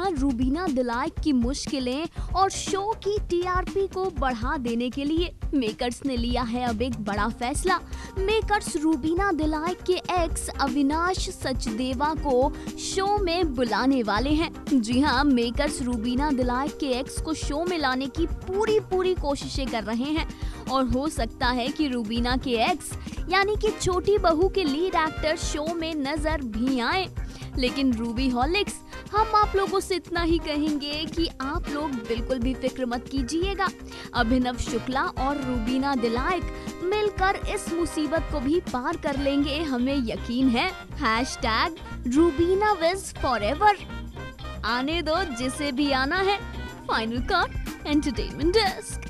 जहां रूबीना दिलाइक की मुश्किलें और शो की टीआरपी को बढ़ा देने के लिए मेकर्स ने लिया है अब एक बड़ा फैसला। मेकर्स रूबीना दिलाइक के एक्स अविनाश सचदेवा को शो में बुलाने वाले हैं। जी हाँ, मेकर्स रूबीना दिलाइक के एक्स को शो में लाने की पूरी कोशिशें कर रहे हैं और हो सकता है कि रूबीना के एक्स यानी कि छोटी बहू के लीड एक्टर शो में नजर भी आए। लेकिन रूबी हॉलिक्स, हम आप लोगों से इतना ही कहेंगे कि आप लोग बिल्कुल भी फिक्र मत कीजिएगा। अभिनव शुक्ला और रूबीना दिलाइक मिलकर इस मुसीबत को भी पार कर लेंगे, हमें यकीन है। #रूबीनाविज फॉरएवर। आने दो जिसे भी आना है। Final cut entertainment desk.